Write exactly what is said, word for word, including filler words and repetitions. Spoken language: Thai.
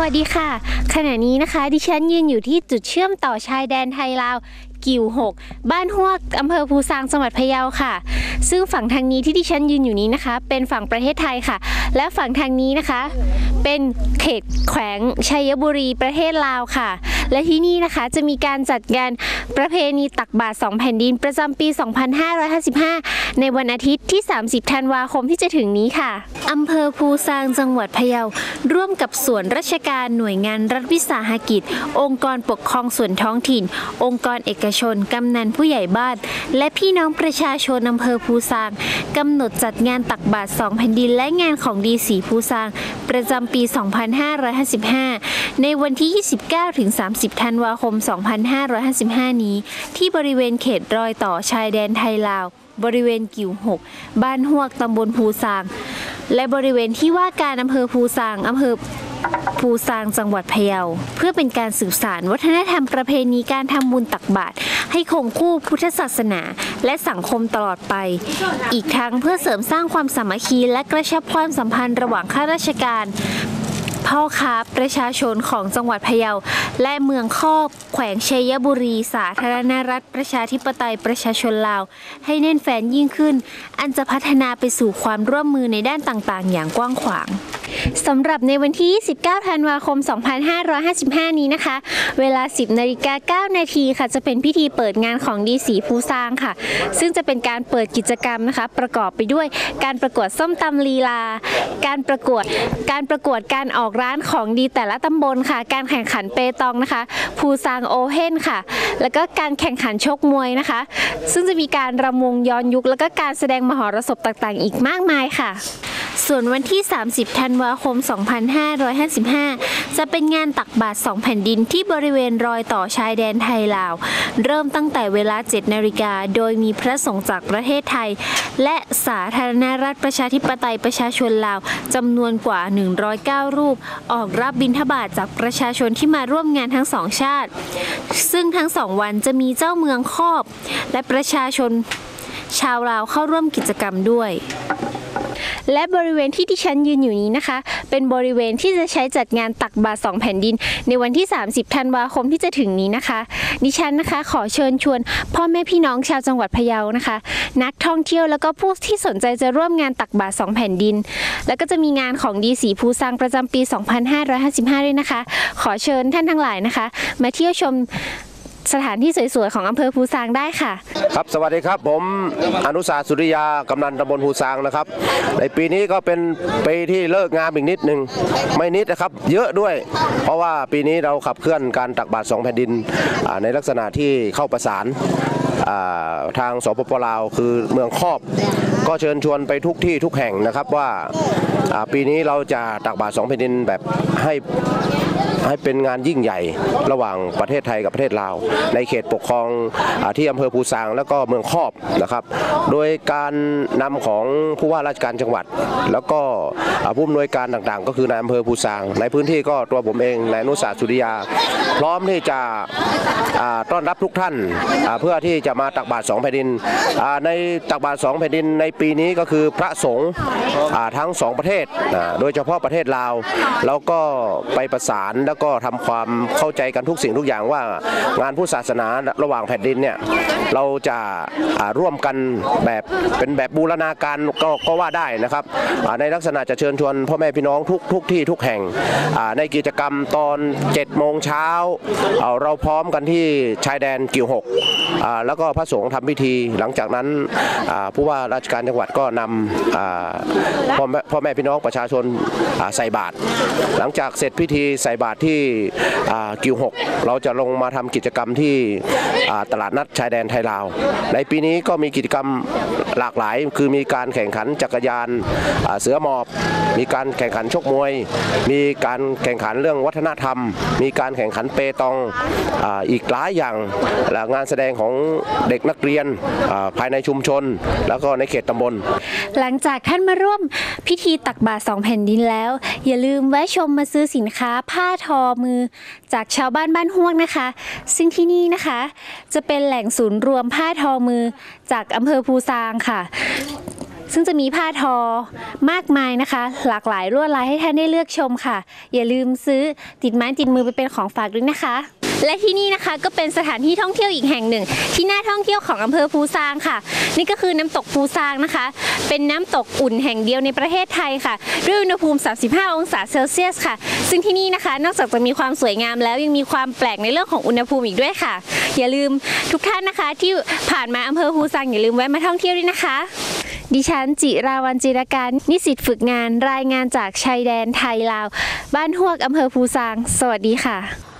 วัสดีค่ะขณะนี้นะคะดิฉันยืนอยู่ที่จุดเชื่อมต่อชายแดนไทยลาวกิ่วหกบ้านฮวกอำเภอภูซางจังหวัดพะเยาค่ะซึ่งฝั่งทางนี้ที่ดิฉันยืนอยู่นี้นะคะเป็นฝั่งประเทศไทยค่ะและฝั่งทางนี้นะคะเป็นเขตแขวงชัยบุรีประเทศลาวค่ะและที่นี่นะคะจะมีการจัดงานประเพณีตักบาตรสองแผ่นดินประจำปี สองพันห้าร้อยห้าสิบห้า ในวันอาทิตย์ที่ สามสิบ ธันวาคมที่จะถึงนี้ค่ะอำเภอภูซางจังหวัดพะเยาร่วมกับส่วนราชการหน่วยงานรัฐวิสาหกิจองค์กรปกครองส่วนท้องถิ่นองค์กรเอกชนกำนันผู้ใหญ่บ้านและพี่น้องประชาชนอำเภอภูซางกำหนดจัดงานตักบาตรสองแผ่นดินและงานของดีสีภูซางประจำปี สองพันห้าร้อยห้าสิบห้า ในวันที่ ยี่สิบเก้าถึงสามสิบ ธันวาคม สองพันห้าร้อยห้าสิบห้า นี้ที่บริเวณเขตรอยต่อชายแดนไทยลาวบริเวณกิ่วหกบ้านฮวกตำบลภูซางและบริเวณที่ว่าการอำเภอภูซางอำเภอภูซางจังหวัดพะเยาเพื่อเป็นการสืบสานวัฒนธรรมประเพณีการทำบุญตักบาตรให้คงคู่พุทธศาสนาและสังคมตลอดไปอีกทั้งเพื่อเสริมสร้างความสามัคคีและกระชับความสัมพันธ์ระหว่างข้าราชการพ่อค้าประชาชนของจังหวัดพะเยาและเมืองคอบแขวงชัยบุรีสาธารณรัฐประชาธิปไตยประชาชนลาวให้แน่นแฟ้นยิ่งขึ้นอันจะพัฒนาไปสู่ความร่วมมือในด้านต่างๆอย่างกว้างขวางสำหรับในวันที่ ยี่สิบเก้า ธันวาคม สองพันห้าร้อยห้าสิบห้า นี้นะคะเวลา สิบ นาฬิกา เก้า นาทีค่ะจะเป็นพิธีเปิดงานของดีสีภูซางค่ะซึ่งจะเป็นการเปิดกิจกรรมนะคะประกอบไปด้วยการประกวดส้มตำลีลาการประกวดการประกวดการออกร้านของดีแต่ละตำบลค่ะการแข่งขันเปตองนะคะภูซางโอเพ่นค่ะแล้วก็การแข่งขันชกมวยนะคะซึ่งจะมีการรำวงย้อนยุคแล้วก็การแสดงมหรสพต่างๆอีกมากมายค่ะส่วนวันที่ สามสิบ ธันวาคม สองพันห้าร้อยห้าสิบห้า จะเป็นงานตักบาตรสองแผ่นดินที่บริเวณรอยต่อชายแดนไทยลาวเริ่มตั้งแต่เวลา เจ็ด นาฬิกาโดยมีพระสงฆ์จากประเทศไทยและสาธารณรัฐประชาธิปไตยประชาชนลาวจำนวนกว่าหนึ่งร้อยเก้ารูปออกรับบิณฑบาตจากประชาชนที่มาร่วมงานทั้งสองชาติซึ่งทั้งสองวันจะมีเจ้าเมืองคอบและประชาชนชาวลาวเข้าร่วมกิจกรรมด้วยและบริเวณที่ดิฉันยืนอยู่นี้นะคะเป็นบริเวณที่จะใช้จัดงานตักบาตรสองแผ่นดินในวันที่ สามสิบ ธันวาคมที่จะถึงนี้นะคะดิฉันนะคะขอเชิญชวนพ่อแม่พี่น้องชาวจังหวัดพะเยานะคะนักท่องเที่ยวแล้วก็ผู้ที่สนใจจะร่วมงานตักบาตรสองแผ่นดินแล้วก็จะมีงานของดีสีภูซางประจำปี สองพันห้าร้อยห้าสิบห้า ด้วยนะคะขอเชิญท่านทั้งหลายนะคะมาเที่ยวชมสถานที่สวยๆของอำเภอภูซางได้ค่ะครับสวัสดีครับผมอนุสาสุริยากำนันตำบลภูซางนะครับในปีนี้ก็เป็นปีที่เลิกงามอีกนิดหนึ่งไม่นิดนะครับเยอะด้วยเพราะว่าปีนี้เราขับเคลื่อนการตักบาตรสองแผ่นดินในลักษณะที่เข้าประสานทางสปป.ลาวคือเมืองคอบก็เชิญชวนไปทุกที่ทุกแห่งนะครับว่าปีนี้เราจะตักบาตรสองแผ่นดินแบบให้ให้เป็นงานยิ่งใหญ่ระหว่างประเทศไทยกับประเทศลาวในเขตปกครองที่อำเภอภูซางแล้วก็เมืองคอบนะครับโดยการนำของผู้ว่าราชการจังหวัดแล้วก็ผู้อำนวยการต่างๆก็คือนายอำเภอภูซางในพื้นที่ก็ตัวผมเองนายอนุสาสุริยาพร้อมที่จะต้อนรับทุกท่านเพื่อที่จะมาตักบาตรสองแผ่นดินในตักบาตรสองแผ่นดินในปีนี้ก็คือพระสงฆ์ทั้งสองประเทศโดยเฉพาะประเทศลาวแล้วก็ไปประสานแล้วก็ทำความเข้าใจกันทุกสิ่งทุกอย่างว่างานพุทธศาสนาระหว่างแผ่นดินเนี่ยเราจะร่วมกันแบบเป็นแบบบูรณาการก็ก็ว่าได้นะครับในลักษณะจะเชิญชวนพ่อแม่พี่น้องทุกทุกที่ทุกแห่งในกิจกรรมตอนเจ็ดโมงเช้าเราพร้อมกันที่ชายแดนกิ่วหกแล้วก็พระสงฆ์ทำพิธีหลังจากนั้นผู้ว่าราชการจังหวัดก็นำพ่อแม่พ่อแม่พี่น้องประชาชนใส่บาตรหลังจากเสร็จพิธีใส่บาตรที่กิ่วหกเราจะลงมาทำกิจกรรมที่ตลาดนัดชายแดนไทยลาวในปีนี้ก็มีกิจกรรมหลากหลายคือมีการแข่งขันจักรยานเสือหมอบมีการแข่งขันชกมวยมีการแข่งขันเรื่องวัฒนธรรมมีการแข่งขันเปตองอีกหลายอย่างและงานแสดงของเด็กนักเรียนภายในชุมชนแล้วก็ในเขตตำบลหลังจากท่านมาร่วมพิธีตักบาตรสองแผ่นดินแล้วอย่าลืมแวะชมมาซื้อสินค้าผ้าทอมือจากชาวบ้านบ้านฮวกนะคะซึ่งที่นี่นะคะจะเป็นแหล่งศูนย์รวมผ้าทอมือจากอำเภอภูซางค่ะซึ่งจะมีผ้าทอมากมายนะคะ หลากหลายลวดลายให้ท่านได้เลือกชมค่ะอย่าลืมซื้อติดไม้ติดมือไปเป็นของฝากด้วยนะคะและที่นี่นะคะก็เป็นสถานที่ท่องเที่ยวอีกแห่งหนึ่งที่น่าท่องเที่ยวของอำเภอภูซางค่ะนี่ก็คือน้ำตกภูซางนะคะเป็นน้ำตกอุ่นแห่งเดียวในประเทศไทยค่ะด้วยอุณหภูมิสามสิบห้าองศาเซลเซียสค่ะซึ่งที่นี่นะคะนอกจากจะมีความสวยงามแล้วยังมีความแปลกในเรื่องของอุณหภูมิอีกด้วยค่ะอย่าลืมทุกท่านนะคะที่ผ่านมาอำเภอภูซางอย่าลืมแวะมาท่องเที่ยวด้วยนะคะดิฉันจิราวรรณจิรการนิสิตฝึกงานรายงานจากชายแดนไทยลาวบ้านฮวกอำเภอภูซางสวัสดีค่ะ